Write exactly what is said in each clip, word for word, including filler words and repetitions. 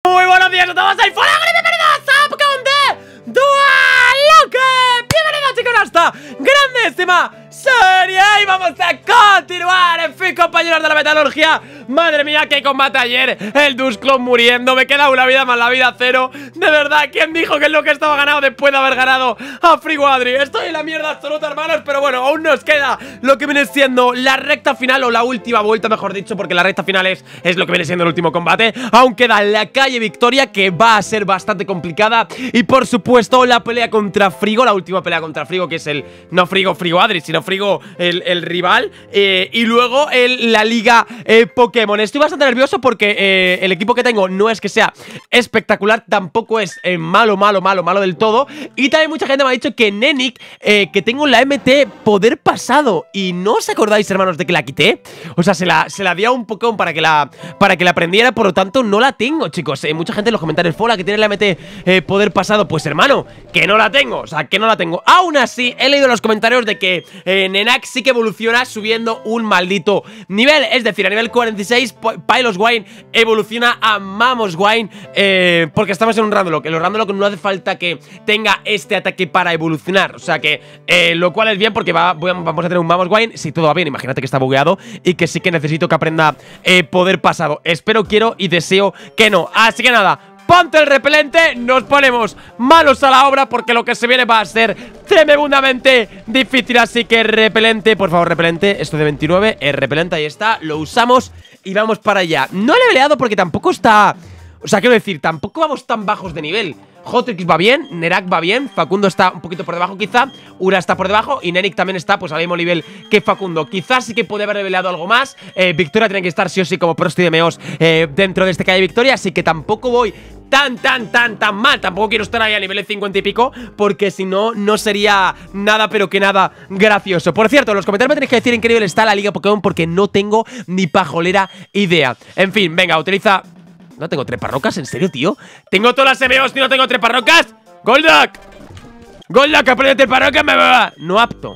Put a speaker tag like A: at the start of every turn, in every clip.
A: Muy buenos días a todos, soy Fuera y bienvenidos a Pokémon de Dualoque. Bienvenidos chicos a esta grandísima serie y vamos a continuar. En fin, compañeros de la metalurgia, madre mía, qué combate ayer. El Dusclops muriendo, me queda una vida más la vida cero. De verdad, ¿quién dijo que es lo que estaba ganado después de haber ganado a Friguadri? Estoy en la mierda absoluta, hermanos, pero bueno, aún nos queda lo que viene siendo la recta final, o la última vuelta, mejor dicho, porque la recta final es, es lo que viene siendo el último combate. Aún queda la calle Victoria, que va a ser bastante complicada. Y por supuesto, la pelea contra Frigo, la última pelea contra Frigo, que es el, no Frigo Friguadri, sino Frigo el, el rival. eh, Y luego el, la liga eh, Pokémon. Estoy bastante nervioso porque eh, el equipo que tengo no es que sea espectacular, tampoco es eh, malo, malo, malo, malo del todo. Y también mucha gente me ha dicho que Nenic, eh, que tengo la M T Poder Pasado. Y no os acordáis, hermanos, de que la quité. O sea, se la, se la di a un Pokémon para que la para que la aprendiera, por lo tanto no la tengo, chicos. eh, Mucha gente en los comentarios, Fola, que tiene la M T eh, Poder Pasado. Pues hermano, que no la tengo, o sea, que no la tengo. Aún así, he leído en los comentarios de que eh, Nenac sí que evoluciona subiendo un maldito nivel. Es decir, a nivel cuarenta y seis, Piloswine evoluciona a Mamoswine, eh, porque estamos en un Randolock. En los Randolock no hace falta que tenga este ataque para evolucionar. O sea que, eh, lo cual es bien porque va, voy a, vamos a tener un Mamoswine. Si todo va bien, imagínate que está bugueado y que sí que necesito que aprenda eh, Poder Pasado. Espero, quiero y deseo que no. Así que nada, ponte el repelente, nos ponemos malos a la obra porque lo que se viene va a ser tremendamente difícil. Así que repelente, por favor, repelente. Esto de veintinueve, el repelente, ahí está, lo usamos y vamos para allá. No le he leveleado porque tampoco está... O sea, quiero decir, tampoco vamos tan bajos de nivel. Hotrix va bien, Nerak va bien, Facundo está un poquito por debajo quizá, Ura está por debajo y Nenic también está pues al mismo nivel que Facundo. Quizás sí que puede haber revelado algo más. eh, Victoria tiene que estar sí o sí como Prosti de Meos eh, dentro de este calle Victoria, así que tampoco voy tan, tan, tan, tan mal. Tampoco quiero estar ahí a nivel cincuenta y pico, porque si no, no sería nada, pero que nada gracioso. Por cierto, en los comentarios me tenéis que decir en qué nivel está la Liga Pokémon, porque no tengo ni pajolera idea. En fin, venga, utiliza... ¿No tengo treparrocas? ¿En serio, tío? ¿Tengo todas las M Os y no tengo treparrocas? ¡Golduck! ¡Golduck, aprende treparrocas! ¡Me va! No apto.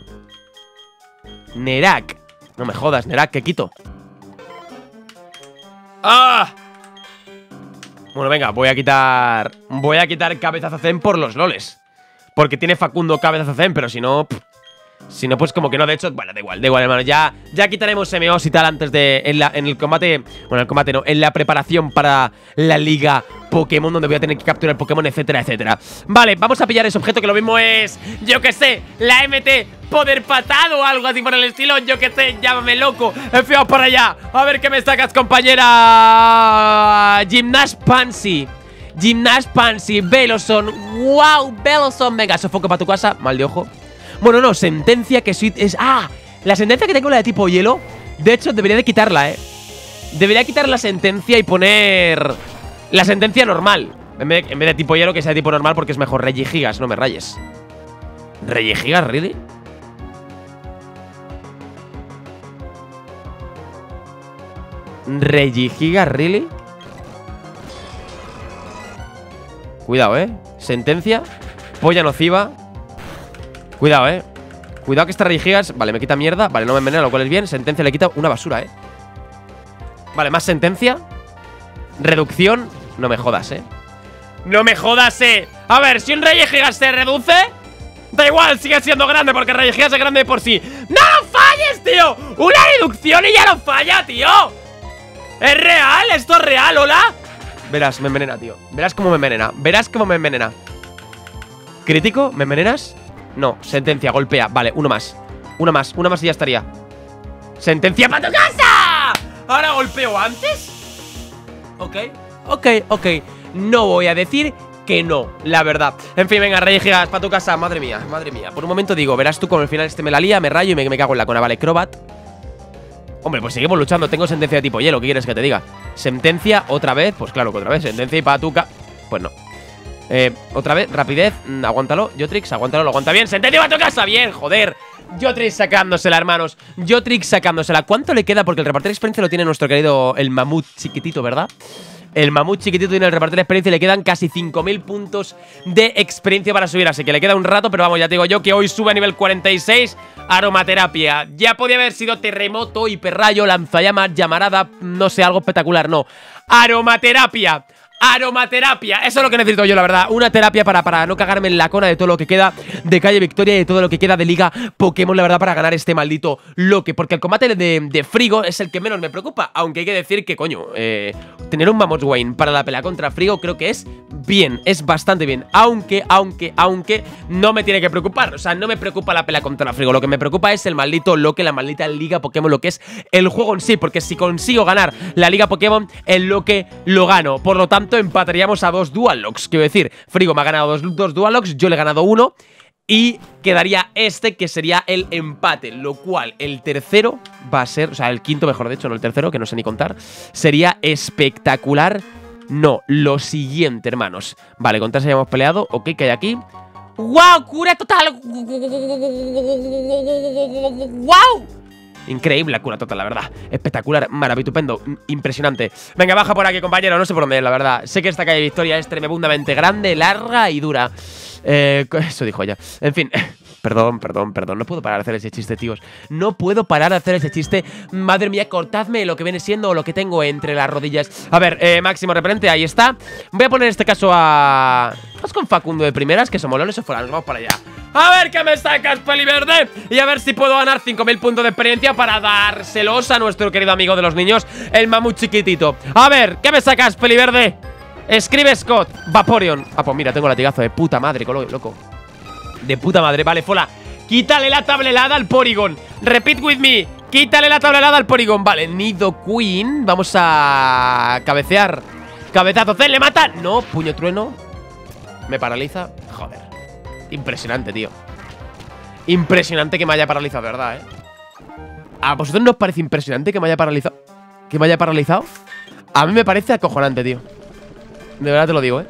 A: Nerak. No me jodas, Nerak, que quito. ¡Ah! Bueno, venga, voy a quitar... Voy a quitar Cabezazo Zen por los loles. Porque tiene Facundo Cabezazo Zen, pero si no... Pff, si no, pues como que no, de hecho, bueno, da igual, da igual, hermano. Ya, ya quitaremos M Os y tal antes de, en, la, en el combate, bueno, en el combate no, en la preparación para la liga Pokémon, donde voy a tener que capturar Pokémon, etcétera, etcétera. Vale, vamos a pillar ese objeto, que lo mismo es, yo que sé, la M T Poder Pasado o algo así por el estilo, yo que sé, llámame loco. En fin, vamos para allá, a ver qué me sacas, compañera. Gymnast Pansy. Gymnast Pansy, Veloson. Wow, Veloson. Venga, sofoco para tu casa, mal de ojo. Bueno, no, sentencia que soy... Es, ¡ah! La sentencia que tengo, la de tipo hielo. De hecho, debería de quitarla, ¿eh? Debería quitar la sentencia y poner... La sentencia normal. En vez de, en vez de tipo hielo, que sea tipo normal, porque es mejor. Regigigas, no me rayes. ¿Regigigas, really? ¿Regigigas, really? Cuidado, ¿eh? Sentencia. Polla nociva. Cuidado, eh. Cuidado que esta Regigigas. Vale, me quita mierda. Vale, no me envenena, lo cual es bien. Sentencia le quita una basura, eh. Vale, más sentencia. Reducción. No me jodas, eh. No me jodas, eh. A ver, si un Regigigas se reduce, da igual, sigue siendo grande, porque Regigigas es grande de por sí. ¡No lo falles, tío! Una reducción y ya no falla, tío. Es real, esto es real, ¿hola? Verás, me envenena, tío. Verás cómo me envenena. Verás cómo me envenena. ¿Crítico? ¿Me envenenas? No, sentencia, golpea, vale, uno más. Una más, una más y ya estaría. Sentencia para tu casa. Ahora golpeo antes. Ok, ok, ok. No voy a decir que no, la verdad. En fin, venga, Regigigas, para tu casa. Madre mía, madre mía. Por un momento digo, verás tú como al final este me la lía, me rayo y me, me cago en la cona. Vale, Crobat. Hombre, pues seguimos luchando. Tengo sentencia de tipo hielo, ¿qué quieres que te diga? Sentencia, otra vez, pues claro que otra vez. Sentencia y para tu casa. Pues no. Eh, otra vez, rapidez, mm, aguántalo, Jotrix, aguántalo, lo aguanta bien. ¡Sentencia a tu casa! ¡Bien, joder! Jotrix sacándosela, hermanos. Jotrix sacándosela. ¿Cuánto le queda? Porque el repartir de experiencia lo tiene nuestro querido el mamut chiquitito, ¿verdad? El mamut chiquitito tiene el repartir de experiencia y le quedan casi cinco mil puntos de experiencia para subir. Así que le queda un rato, pero vamos, ya te digo yo que hoy sube a nivel cuarenta y seis. Aromaterapia. Ya podía haber sido terremoto, hiperrayo, lanzallamas, llamarada, no sé, algo espectacular, no. Aromaterapia. aromaterapia. Eso es lo que necesito yo, la verdad. Una terapia para, para no cagarme en la cona de todo lo que queda de Calle Victoria y de todo lo que queda de Liga Pokémon, la verdad, para ganar este maldito Loque. Porque el combate de, de Frigo es el que menos me preocupa. Aunque hay que decir que, coño, eh, tener un Mamoswine para la pelea contra Frigo creo que es bien, es bastante bien. Aunque, aunque, aunque no me tiene que preocupar. O sea, no me preocupa la pelea contra Frigo. Lo que me preocupa es el maldito Loque, la maldita Liga Pokémon, lo que es el juego en sí. Porque si consigo ganar la Liga Pokémon, el Loque lo gano. Por lo tanto, empataríamos a dos Dual Locks. Quiero decir, Frigo me ha ganado dos, dos Dual Locks, yo le he ganado uno. Y quedaría este, que sería el empate. Lo cual, el tercero va a ser, o sea, el quinto mejor, de hecho, no el tercero, que no sé ni contar. Sería espectacular. No, lo siguiente, hermanos. Vale, con tres hayamos peleado. Ok, ¿qué hay aquí? ¡Wow! ¡Cura total! ¡Wow! Increíble la cura total, la verdad. Espectacular, maravitupendo, impresionante. Venga, baja por aquí, compañero, no sé por dónde es, la verdad. Sé que esta Calle Victoria es tremendamente grande, larga y dura. Eh, eso dijo ella. En fin, perdón, perdón, perdón. No puedo parar de hacer ese chiste, tíos. No puedo parar de hacer ese chiste. Madre mía, cortadme lo que viene siendo lo que tengo entre las rodillas. A ver, eh, máximo repelente, ahí está. Voy a poner en este caso a... Vamos con Facundo de primeras, que somos loles o fuera. Nos vamos para allá. A ver qué me sacas, Peliverde. Y a ver si puedo ganar cinco mil puntos de experiencia para dárselos a nuestro querido amigo de los niños, el mamut chiquitito. A ver, ¿qué me sacas, Peliverde? Escribe Scott, Vaporeon. Ah, pues mira, tengo latigazo de puta madre, loco. De puta madre, vale, Fola. Quítale la tablelada al Porygon. Repeat with me. Quítale la tablelada al Porygon. Vale, Nidoqueen. Vamos a cabecear. Cabezazo C, ¿le mata? No, puño trueno. Me paraliza. Joder. Impresionante, tío. Impresionante que me haya paralizado, de verdad, eh. ¿A vosotros no os parece impresionante que me haya paralizado? ¿Que me haya paralizado? A mí me parece acojonante, tío. De verdad te lo digo, eh.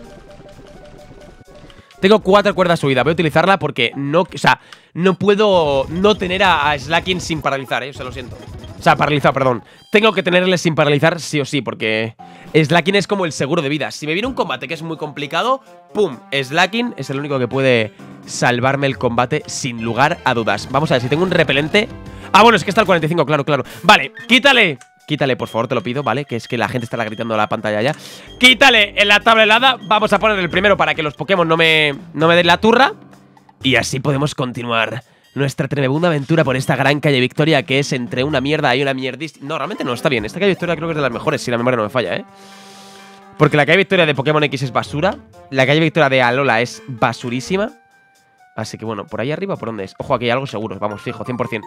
A: Tengo cuatro cuerdas subidas. Voy a utilizarla porque no... O sea, no puedo no tener a, a Slaking sin paralizar, eh. O sea, lo siento. O sea, paralizado, perdón. Tengo que tenerle sin paralizar sí o sí, porque Slaking es como el seguro de vida. Si me viene un combate que es muy complicado, ¡pum! Slaking es el único que puede salvarme el combate sin lugar a dudas. Vamos a ver si tengo un repelente. Ah, bueno, es que está el cuarenta y cinco, claro, claro. Vale, quítale. Quítale, por favor, te lo pido, ¿vale? Que es que la gente estará gritando a la pantalla ya. Quítale en la tabla helada. Vamos a poner el primero para que los Pokémon no me, no me den la turra. Y así podemos continuar nuestra tremenda aventura por esta gran Calle Victoria, que es entre una mierda y una mierdista. No, realmente no, está bien. Esta Calle Victoria creo que es de las mejores, si la memoria no me falla, ¿eh? Porque la Calle Victoria de Pokémon X es basura. La Calle Victoria de Alola es basurísima. Así que bueno, ¿por ahí arriba por dónde es? Ojo, aquí hay algo seguro, vamos, fijo, cien por cien.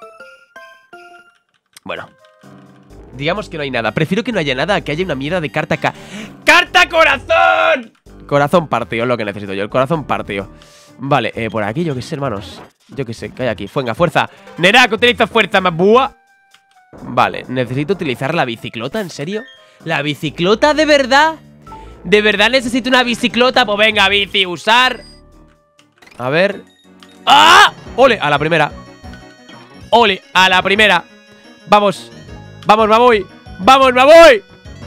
A: Bueno, digamos que no hay nada. Prefiero que no haya nada a que haya una mierda de carta acá. ¡Carta corazón! Corazón partido, es lo que necesito yo, el corazón partido. Vale, eh, por aquí, yo qué sé, hermanos. Yo qué sé, ¿qué hay aquí? Venga, fuerza. Nerak, utiliza fuerza, más búa. Vale, necesito utilizar la biciclota, ¿en serio? ¿La biciclota de verdad? ¿De verdad necesito una biciclota? Pues venga, bici, usar. A ver. ¡Ah! ¡Ole! A la primera. ¡Ole! A la primera. Vamos. Vamos, me voy. Vamos, me voy.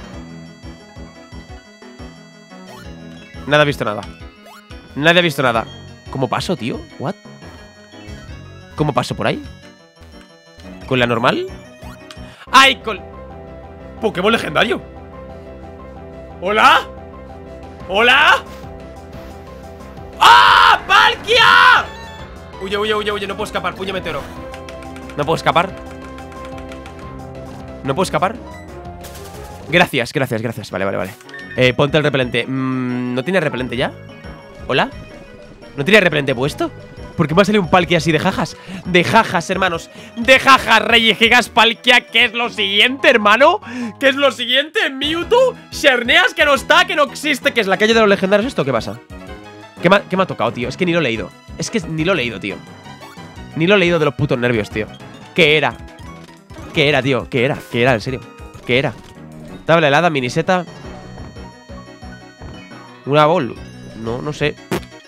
A: Nada ha visto nada. Nadie ha visto nada. ¿Cómo paso, tío? ¿What? ¿Cómo paso por ahí? ¿Con la normal? ¡Ay! Con... Pokémon legendario. ¿Hola? ¿Hola? ¡Ah! ¡Palkia! Huye, huye, huye, huye. No puedo escapar, puño meteoro. No puedo escapar. No puedo escapar. Gracias, gracias, gracias. Vale, vale, vale. Eh, ponte el repelente. mm, ¿No tiene repelente ya? ¿Hola? ¿No tiene repelente puesto? ¿Por qué me ha salido un Palkia así de jajas? De jajas, hermanos. De jajas, Rey Gigas Palkia. ¿Qué es lo siguiente, hermano? ¿Qué es lo siguiente? Mewtwo, Xerneas, que no está, que no existe. ¿Que es la calle de los legendarios esto? ¿Qué pasa? ¿Qué me, ha, ¿Qué me ha tocado, tío? Es que ni lo he leído. Es que ni lo he leído, tío. Ni lo he leído de los putos nervios, tío. ¿Qué era? ¿Qué era, tío? ¿Qué era? ¿Qué era, en serio? ¿Qué era? Tabla helada, miniseta. Una bol. No, no sé.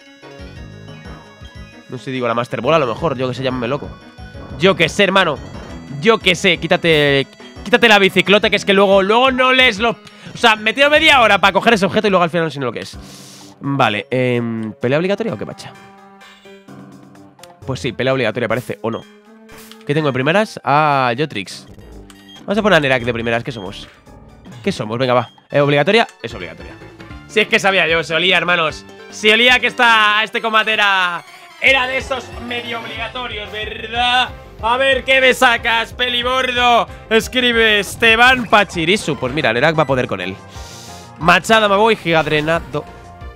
A: No sé, digo, la Master Ball a lo mejor. Yo que sé, llámame loco. Yo que sé, hermano. Yo que sé, quítate. Quítate la bicicleta, que es que luego, luego no lees lo. O sea, me tiro media hora para coger ese objeto y luego al final no sé ni lo que es. Vale, eh, ¿pelea obligatoria o qué pacha? Pues sí, pelea obligatoria parece, o no. ¿Qué tengo de primeras? Ah, Jotrix. Vamos a poner a Nerak de primeras, ¿qué somos? ¿Qué somos? Venga, va. ¿Es obligatoria? Es obligatoria. Si es que sabía yo, se olía, hermanos. Se olía que esta, este combate era, era de esos medio obligatorios, ¿verdad? A ver, ¿qué me sacas, pelibordo? Escribe Esteban Pachirisu. Pues mira, Nerak va a poder con él. Machada, me voy, gigadrenado.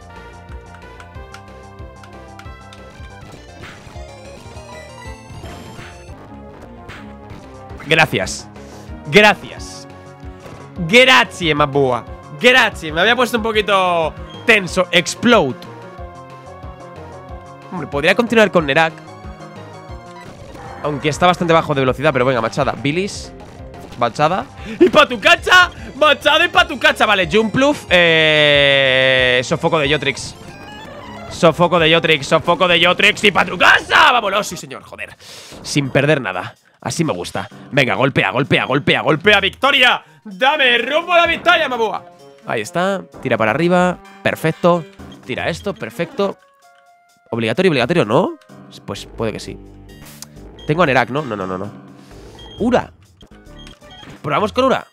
A: Gracias. Gracias. Grazie, Mabua. Grazie. Me había puesto un poquito tenso. Explode. Hombre, podría continuar con Nerak, aunque está bastante bajo de velocidad, pero venga, machada. Bilis. Machada. ¡Y pa' tu cacha! ¡Machada y pa' tu cacha! Vale, Jumpluff. Eh... Sofoco de Yotrix. Sofoco de Yotrix. Sofoco de Yotrix. ¡Y pa' tu casa! ¡Vámonos! Sí, señor, joder. Sin perder nada. Así me gusta. Venga, golpea, golpea, golpea, golpea. ¡Victoria! ¡Dame rumbo a la victoria, Mabúa! Ahí está. Tira para arriba. Perfecto. Tira esto. Perfecto. ¿Obligatorio, obligatorio? ¿No? Pues puede que sí. Tengo a Nerak, ¿no? No, no, no, no. Ura. ¿Probamos con Ura?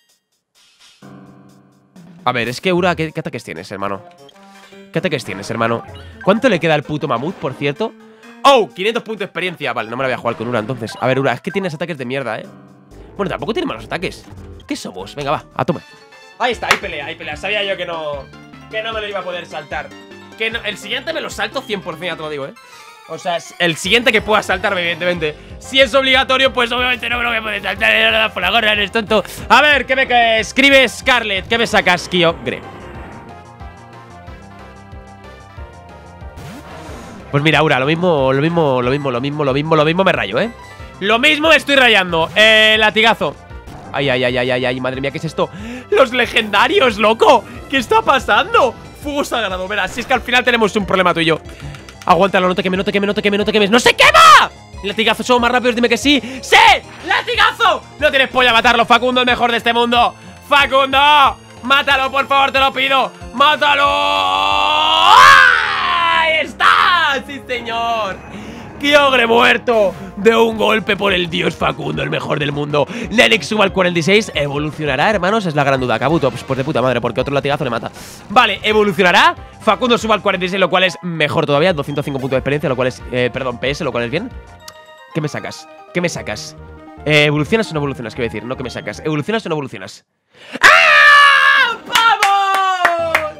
A: A ver, es que Ura, ¿qué, qué ataques tienes, hermano? ¿Qué ataques tienes, hermano? ¿Cuánto le queda al puto mamut, por cierto? ¡Oh! quinientos puntos de experiencia. Vale, no me la voy a jugar con Ura, entonces. A ver, Ura, es que tienes ataques de mierda, ¿eh? Bueno, tampoco tiene malos ataques. ¿Qué somos? Venga, va, a toma. Ahí está, hay pelea, hay pelea. Sabía yo que no Que no me lo iba a poder saltar. Que no, el siguiente me lo salto cien por cien, ya te lo digo, ¿eh? O sea, el siguiente que pueda saltarme, evidentemente. Si es obligatorio, pues obviamente no me lo voy a poder saltar. Por la gorra, eres tonto. A ver, ¿qué me que escribe Scarlett? ¿Qué me sacas, Kyogre? Pues mira, Aura, lo mismo, lo mismo, lo mismo, lo mismo, lo mismo, lo mismo me rayo, ¿eh? Lo mismo me estoy rayando. Eh, latigazo. Ay, ay, ay, ay, ay, ay, madre mía, ¿qué es esto? ¡Los legendarios, loco! ¿Qué está pasando? Fuego sagrado, verás, si es que al final tenemos un problema tú y yo. Aguántalo, no te quemes, no te quemes, no te quemes, no te quemes. ¡No se quema! Latigazo, somos más rápidos, dime que sí. ¡Sí! ¡Latigazo! No tienes polla a matarlo, Facundo, el mejor de este mundo. ¡Facundo! ¡Mátalo, por favor, te lo pido! ¡Mátalo! ¡Ahí está! ¡Sí, señor! Kyogre muerto de un golpe por el dios Facundo, el mejor del mundo. Lennox suba al cuarenta y seis. ¿Evolucionará, hermanos? Es la gran duda. Kabuto, pues, pues de puta madre, porque otro latigazo le mata. Vale, ¿evolucionará? Facundo suba al cuarenta y seis, lo cual es mejor todavía. doscientos cinco puntos de experiencia, lo cual es, eh, perdón, P S, lo cual es bien. ¿Qué me sacas? ¿Qué me sacas? Eh, ¿Evolucionas o no evolucionas? Quiero decir, no que me sacas. ¿Evolucionas o no evolucionas? ¡Ah! ¡Vamos!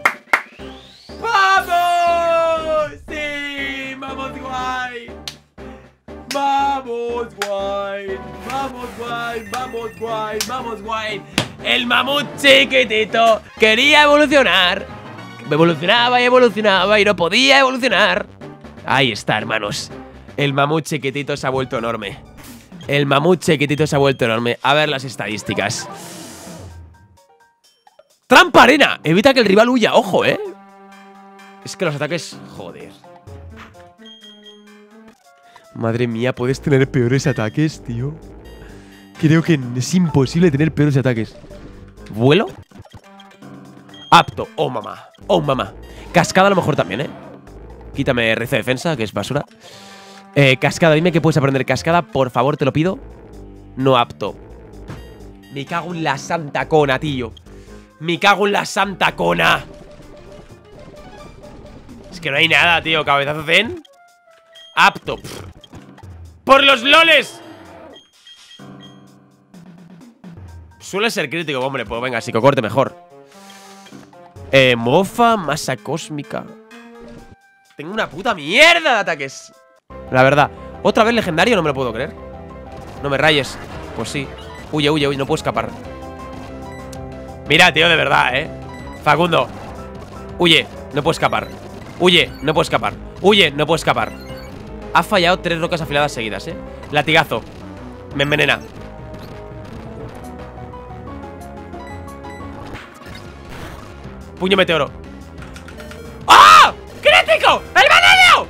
A: ¡Vamos! ¡Sí! ¡Vamos, guay! ¡Vamos, guay! ¡Vamos, guay! ¡Vamos, guay! ¡Vamos, guay! El mamut chiquitito quería evolucionar. Evolucionaba y evolucionaba y no podía evolucionar. Ahí está, hermanos. El mamut chiquitito se ha vuelto enorme. El mamut chiquitito se ha vuelto enorme. A ver las estadísticas. ¡Trampa arena! Evita que el rival huya. ¡Ojo, eh! Es que los ataques... Joder. Madre mía, ¿puedes tener peores ataques, tío? Creo que es imposible tener peores ataques. ¿Vuelo? Apto. Oh, mamá. Oh, mamá. Cascada a lo mejor también, ¿eh? Quítame R C defensa, que es basura. Eh, cascada, dime que puedes aprender cascada. Por favor, te lo pido. No apto. Me cago en la santa cona, tío. Me cago en la santa cona. Es que no hay nada, tío. Cabezazo zen. Apto. Pff. ¡Por los loles! Suele ser crítico, hombre. Pues venga, psicocorte mejor. Eh, mofa, masa cósmica. Tengo una puta mierda de ataques. La verdad. ¿Otra vez legendario? No me lo puedo creer. No me rayes. Pues sí. Huye, huye, huye. No puedo escapar. Mira, tío, de verdad, eh. Facundo. Huye. No puedo escapar. Huye. No puedo escapar. Huye. No puedo escapar. Ha fallado tres rocas afiladas seguidas, eh. Latigazo. Me envenena. Puño meteoro. ¡Oh! ¡Crítico! ¡El veneno!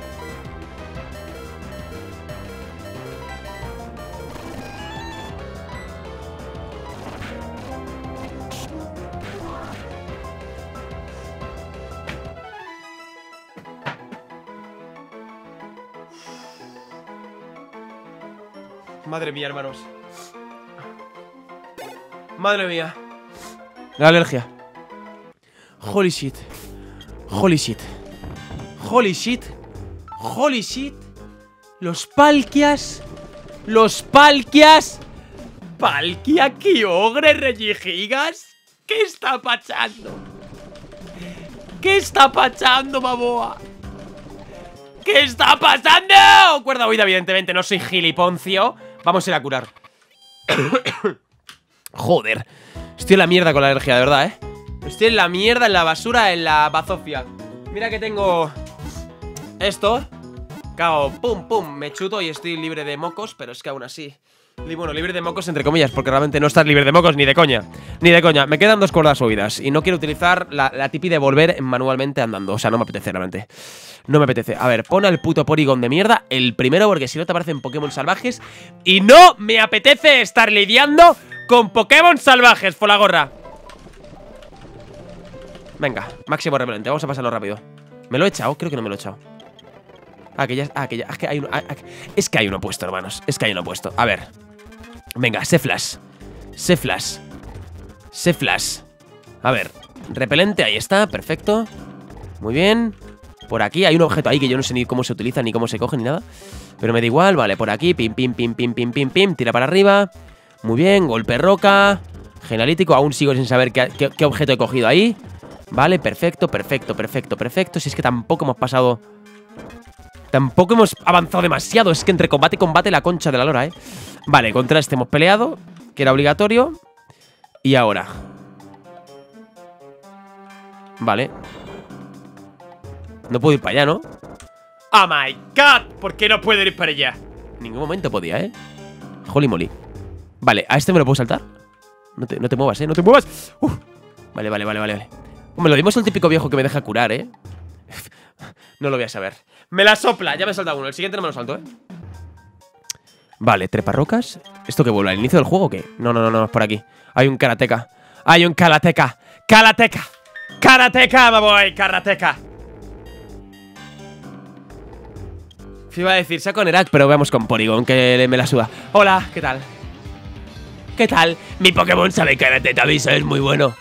A: Madre mía, hermanos. Madre mía. La alergia. Holy shit. Holy shit. Holy shit. Holy shit. Los Palkias. Los Palkias. Palkia, Kyogre, Regigigas. ¿Qué está pasando? ¿Qué está pasando, baboa? ¿Qué está pasando? Cuerda huida, evidentemente, no soy giliponcio. Vamos a ir a curar. Joder. Estoy en la mierda con la alergia, de verdad, ¿eh? Estoy en la mierda, en la basura, en la bazofia. Mira que tengo esto. Cago, pum, pum, me chuto y estoy libre de mocos, pero es que aún así... Bueno, libre de mocos entre comillas, porque realmente no estás libre de mocos ni de coña. Ni de coña. Me quedan dos cuerdas huidas y no quiero utilizar la, la tipi de volver manualmente andando. O sea, no me apetece realmente. No me apetece. A ver, pon al puto Porygon de mierda el primero, porque si no te aparecen Pokémon salvajes. Y no me apetece estar lidiando con Pokémon salvajes, Folagorra. Venga, máximo repelente. Vamos a pasarlo rápido. ¿Me lo he echado? Creo que no me lo he echado. Ah, que ya... Ah, que ya... Es que hay uno... Ah, es que hay uno puesto, hermanos. Es que hay uno puesto. A ver. Venga, Seflash. Seflash. Seflash. A ver. Repelente, ahí está. Perfecto. Muy bien. Por aquí hay un objeto ahí que yo no sé ni cómo se utiliza, ni cómo se coge, ni nada. Pero me da igual. Vale, por aquí. Pim, pim, pim, pim, pim, pim, pim. Tira para arriba. Muy bien. Golpe roca. Genalítico. Aún sigo sin saber qué, qué, qué objeto he cogido ahí. Vale, perfecto, perfecto, perfecto, perfecto. Si es que tampoco hemos pasado... Tampoco hemos avanzado demasiado. Es que entre combate y combate la concha de la lora, ¿eh? Vale, contra este hemos peleado, que era obligatorio. Y ahora vale. No puedo ir para allá, ¿no? ¡Oh, my God! ¿Por qué no puedo ir para allá? En ningún momento podía, ¿eh? Holy moly. Vale, ¿a este me lo puedo saltar? No te, no te muevas, ¿eh? ¡No te muevas! Uf. Vale, vale, vale, vale, vale. Hombre, lo dimos el típico viejo que me deja curar, ¿eh? No lo voy a saber. Me la sopla, ya me he saltado uno. El siguiente no me lo salto, ¿eh? Vale, treparrocas. ¿Esto que vuelve al inicio del juego o qué? No, no, no, no, es por aquí. Hay un karateka. Hay un karateka. Karateka. Karateka, me voy, karateka. Iba a decir, saco Nerak, pero veamos con Porygon, que me la suda. Hola, ¿qué tal? ¿Qué tal? Mi Pokémon sabe karate, te aviso, es muy bueno.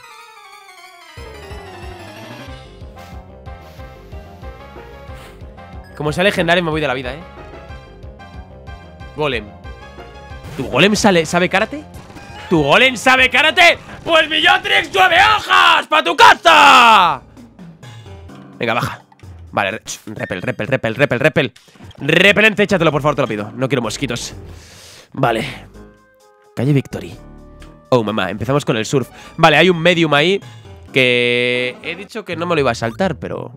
A: Como sea legendario me voy de la vida, ¿eh? Golem. ¿Tu golem sale, sabe karate? ¿Tu golem sabe karate? ¡Pues Millotrix llueve hojas! ¡Pa' tu casa! Venga, baja. Vale, repel, repel, repel, repel, repel. Repelente, échatelo, por favor, te lo pido. No quiero mosquitos. Vale. Calle Victory. Oh, mamá, empezamos con el surf. Vale, hay un medium ahí que he dicho que no me lo iba a saltar, pero...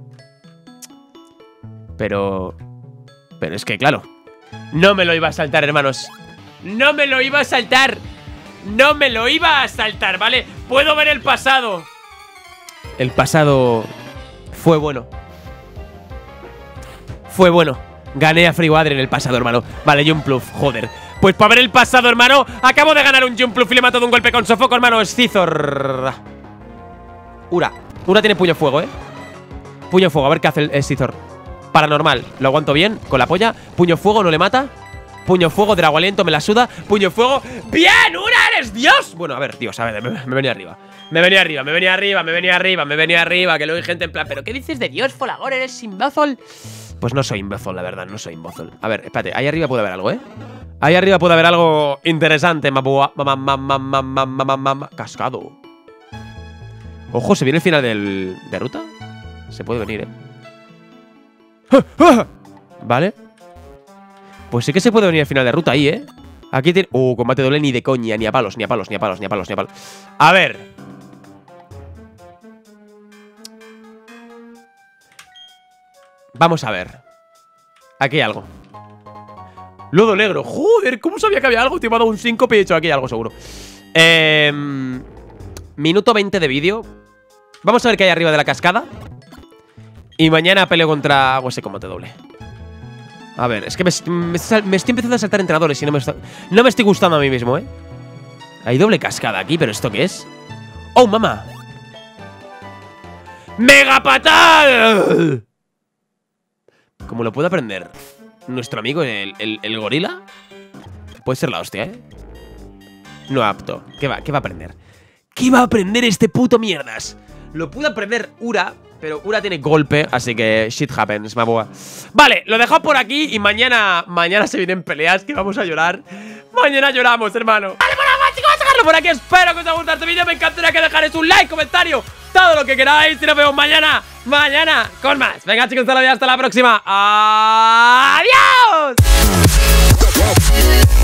A: Pero... Pero es que, claro, no me lo iba a saltar, hermanos. No me lo iba a saltar. No me lo iba a saltar, ¿vale? Puedo ver el pasado. El pasado fue bueno. Fue bueno. Gané a Freewater en el pasado, hermano. Vale, Jumpluff, joder. Pues para ver el pasado, hermano, acabo de ganar un Jumpluff y le he matado de un golpe con sofoco, hermano. Es Scizor. Ura. Ura tiene puño fuego, ¿eh? Puño fuego, a ver qué hace el, el Scizor. Paranormal, lo aguanto bien, con la polla. Puño fuego, no le mata. Puño fuego, Drago Aliento, me la suda. Puño fuego, ¡bien! ¡Ura, eres Dios! Bueno, a ver, Dios, a ver, me, me venía arriba. Me venía arriba, me venía arriba, me venía arriba, me venía arriba. Que luego hay gente en plan, ¿pero qué dices de Dios, Folagor? ¿Eres imbécil? Pues no soy imbécil, la verdad, no soy imbécil. A ver, espérate, ahí arriba puede haber algo, ¿eh? Ahí arriba puede haber algo interesante, mapua. Cascado. Ojo, ¿se viene el final del, de ruta? Se puede venir, ¿eh? Vale. Pues sí que se puede venir al final de ruta ahí, ¿eh? Aquí tiene... Uh, combate doble ni de coña, ni a palos, ni a palos, ni a palos, ni a palos, ni a palos. A ver. Vamos a ver. Aquí hay algo. Lodo negro. Joder, ¿cómo sabía que había algo? Te he dado un síncope y he hecho aquí algo seguro. Eh, minuto veinte de vídeo. Vamos a ver qué hay arriba de la cascada. Y mañana peleo contra algo ese combate doble. A ver, es que me, me, me estoy empezando a saltar entrenadores y no me, está, no me estoy gustando a mí mismo, ¿eh? Hay doble cascada aquí, ¿pero esto qué es? ¡Oh, mamá! ¡Mega patal! ¿Cómo lo puede aprender nuestro amigo el, el, el gorila? Puede ser la hostia, ¿eh? No apto. ¿Qué va, qué va a aprender? ¿Qué va a aprender este puto mierdas? Lo pudo aprender Ura, pero Ura tiene golpe, así que shit happens, mamua. Vale, lo dejo por aquí y mañana Mañana se vienen peleas que vamos a llorar. Mañana lloramos, hermano. Vale, bueno, chicos, vamos a dejarlo por aquí. Espero que os haya gustado este vídeo. Me encantaría que dejarais un like, comentario, todo lo que queráis. Y nos vemos mañana, mañana con más. Venga, chicos, hasta la próxima. ¡Adiós!